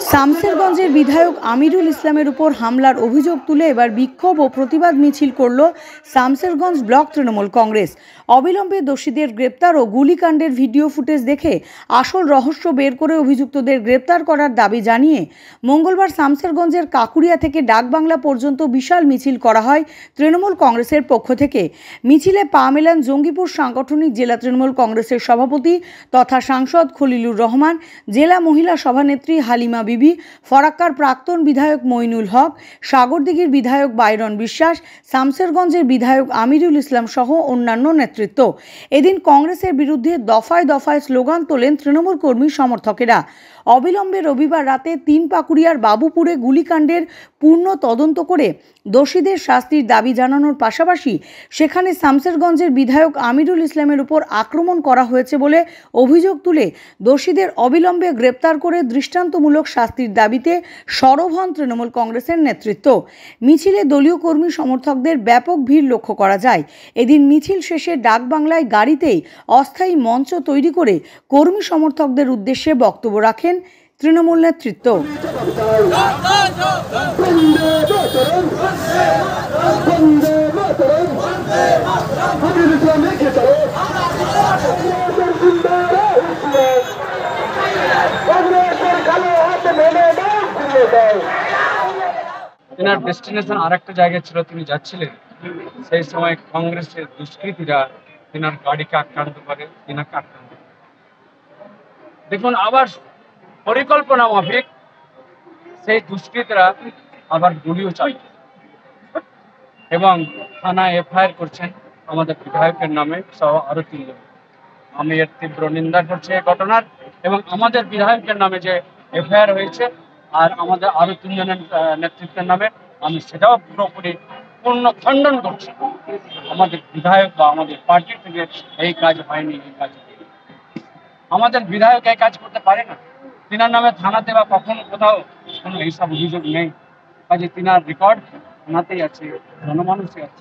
শামসেরগঞ্জের বিধায়ক আমিরুল ইসলামের উপর হামলার অভিযোগ তুলে এবার বিক্ষোভ ও প্রতিবাদ মিছিল করল শামসেরগঞ্জ ব্লক তৃণমূল কংগ্রেস। অবিলম্বে দোষীদের গ্রেপ্তার ও গুলিকাণ্ডের ভিডিও ফুটেজ দেখে আসল রহস্য বের করে অভিযুক্তদের গ্রেপ্তার করার দাবি জানিয়ে মঙ্গলবার শামসেরগঞ্জের কাকুরিয়া থেকে ডাকবাংলা পর্যন্ত বিশাল মিছিল করা হয় তৃণমূল কংগ্রেসের পক্ষ থেকে। মিছিলে পা মেলান জঙ্গিপুর সাংগঠনিক জেলা তৃণমূল কংগ্রেসের সভাপতি তথা সাংসদ খলিলুর রহমান, জেলা মহিলা সভানেত্রী হালিমা বিবি, ফরাক্কার প্রাক্তন বিধায়ক মইনুল হক, সাগরদিঘির বিধায়ক বাইরন বিশ্বাস, শামসেরগঞ্জের বিধায়ক আমিরুল ইসলাম সহ অন্যান্য নেতৃত্ব। এদিন কংগ্রেসের বিরুদ্ধে দফায় দফায় স্লোগান তোলেন তৃণমূল কর্মী সমর্থকেরা। অবিলম্বে রবিবার রাতে পাকুড়িয়ার বাবুপুরে গুলিকাণ্ডের পূর্ণ তদন্ত করে দোষীদের শাস্তির দাবি জানানোর পাশাপাশি সেখানে শামসেরগঞ্জের বিধায়ক আমিরুল ইসলামের উপর আক্রমণ করা হয়েছে বলে অভিযোগ তুলে দোষীদের অবিলম্বে গ্রেপ্তার করে দৃষ্টান্তমূলক শাস্তির দাবিতে সরব হন তৃণমূল কংগ্রেসের নেতৃত্ব। মিছিলে দলীয় কর্মী সমর্থকদের ব্যাপক ভিড় লক্ষ্য করা যায়। এদিন মিছিল শেষে ডাকবাংলায় গাড়িতেই অস্থায়ী মঞ্চ তৈরি করে কর্মী সমর্থকদের উদ্দেশ্যে বক্তব্য রাখেন তৃণমূল নেতৃত্ব। তিনার ডেস্টিনেশন আরেকটা জায়গায় ছিল, তিনি যাচ্ছিলেন। সেই সময় কংগ্রেসের দুষ্কৃতীরা তিনার গাড়িকে আক্রান্ত করে, তিনাকে আক্রান্ত করে। দেখুন, আবার পরিকল্পনা মাফিক সেই দুষ্কৃতীরা আবার গুলিও চালায় এবং থানায় এফআইআর করছেন আমাদের বিধায়কের নামে সহ আরো 3 জন। আমি এর তীব্র নিন্দা করছি এই ঘটনার, এবং আমাদের বিধায়কের নামে যে এফআইআর হয়েছে আর আমাদের আরো 3 জনের নেতৃত্বের নামে, আমি সেটাও পুরোপুরি পূর্ণ খণ্ডন করছি। আমাদের বিধায়ক বা আমাদের পার্টি থেকে এই কাজ হয়নি। এই কাজ আমাদের বিধায়ক এই কাজ করতে পারে না। তিনার নামে থানাতে বা কখনো কোথাও কোনো এইসব অভিযোগ নেই। কাজে তিনার রেকর্ড থানাতেই আছে, জনমানুষে আছে।